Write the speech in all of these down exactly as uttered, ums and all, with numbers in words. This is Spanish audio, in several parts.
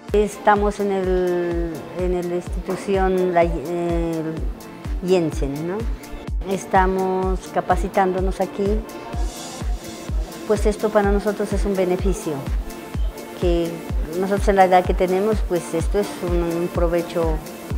Estamos en el, en la institución la, eh, Jensen, ¿no? Estamos capacitándonos aquí, pues esto para nosotros es un beneficio, que nosotros en la edad que tenemos, pues esto es un, un provecho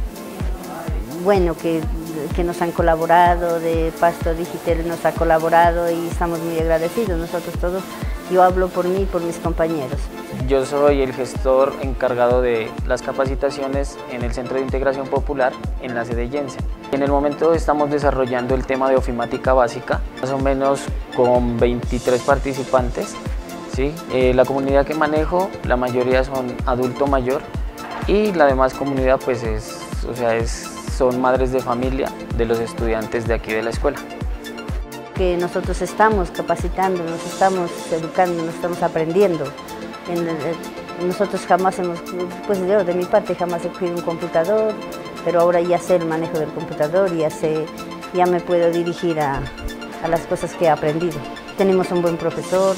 bueno que, que nos han colaborado, de Pasto Digital nos ha colaborado y estamos muy agradecidos nosotros todos. Yo hablo por mí y por mis compañeros. Yo soy el gestor encargado de las capacitaciones en el Centro de Integración Popular en la sede Jensen. En el momento estamos desarrollando el tema de ofimática básica, más o menos con veintitrés participantes. ¿Sí? Eh, la comunidad que manejo, la mayoría son adulto mayor y la demás comunidad pues es, o sea, es, son madres de familia de los estudiantes de aquí de la escuela. Que nosotros estamos capacitando, nos estamos educando, nos estamos aprendiendo. En el, nosotros jamás hemos, pues yo de mi parte jamás he cogido un computador, pero ahora ya sé el manejo del computador, ya sé, ya me puedo dirigir a, a las cosas que he aprendido. Tenemos un buen profesor,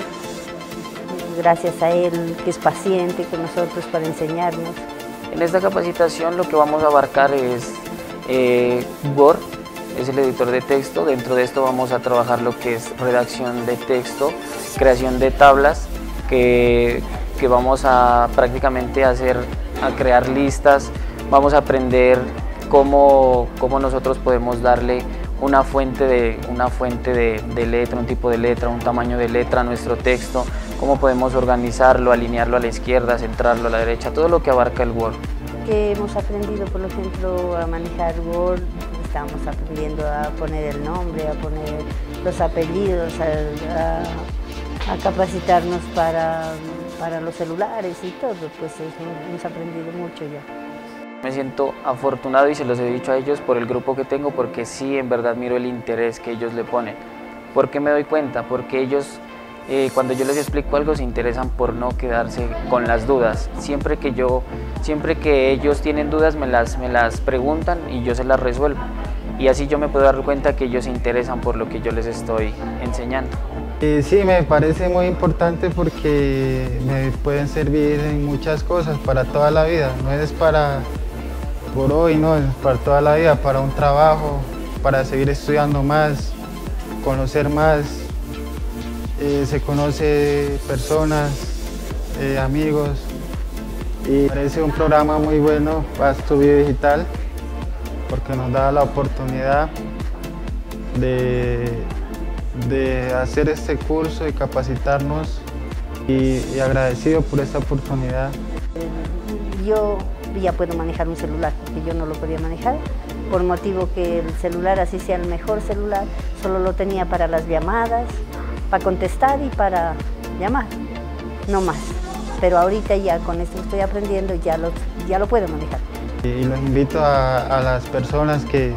gracias a él, que es paciente con nosotros para enseñarnos. En esta capacitación lo que vamos a abarcar es eh, Word, es el editor de texto. Dentro de esto vamos a trabajar lo que es redacción de texto, creación de tablas, que, que vamos a prácticamente hacer, a crear listas. Vamos a aprender cómo, cómo nosotros podemos darle una fuente, de, una fuente de, de letra, un tipo de letra, un tamaño de letra a nuestro texto, cómo podemos organizarlo, alinearlo a la izquierda, centrarlo a la derecha, todo lo que abarca el Word. Que hemos aprendido, por ejemplo, a manejar Word, estamos aprendiendo a poner el nombre, a poner los apellidos, a, a, a capacitarnos para, para los celulares y todo, pues hemos aprendido mucho ya. Me siento afortunado y se los he dicho a ellos por el grupo que tengo, porque sí, en verdad miro el interés que ellos le ponen. ¿Por qué me doy cuenta? Porque ellos, eh, cuando yo les explico algo, se interesan por no quedarse con las dudas. Siempre que, yo, siempre que ellos tienen dudas, me las, me las preguntan y yo se las resuelvo. Y así yo me puedo dar cuenta que ellos se interesan por lo que yo les estoy enseñando. Eh, sí, me parece muy importante porque me pueden servir en muchas cosas para toda la vida. No es para por hoy, no, es para toda la vida, para un trabajo, para seguir estudiando más, conocer más, eh, se conoce personas, eh, amigos, y parece un programa muy bueno, Pasto Digital, porque nos da la oportunidad de, de hacer este curso y capacitarnos, y, y agradecido por esta oportunidad. Yo ya puedo manejar un celular, porque yo no lo podía manejar, por motivo que el celular, así sea el mejor celular, solo lo tenía para las llamadas, para contestar y para llamar, no más. Pero ahorita ya con esto que estoy aprendiendo ya lo, ya lo puedo manejar. Y los invito a, a las personas que,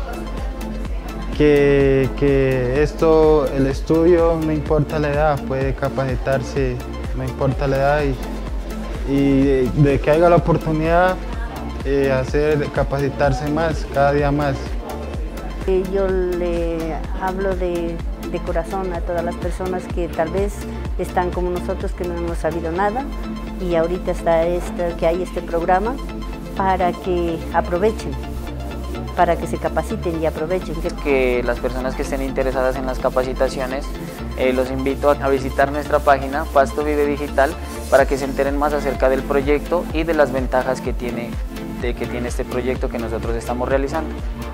que, que esto, el estudio, no importa la edad, puede capacitarse, no importa la edad, y, y de, de que haya la oportunidad de eh, hacer, capacitarse más, cada día más. Yo le hablo de, de corazón a todas las personas que tal vez están como nosotros, que no hemos sabido nada, y ahorita está este, que hay este programa para que aprovechen, para que se capaciten y aprovechen. Que las personas que estén interesadas en las capacitaciones, eh, los invito a visitar nuestra página Pasto Vive Digital para que se enteren más acerca del proyecto y de las ventajas que tiene, de que tiene este proyecto que nosotros estamos realizando.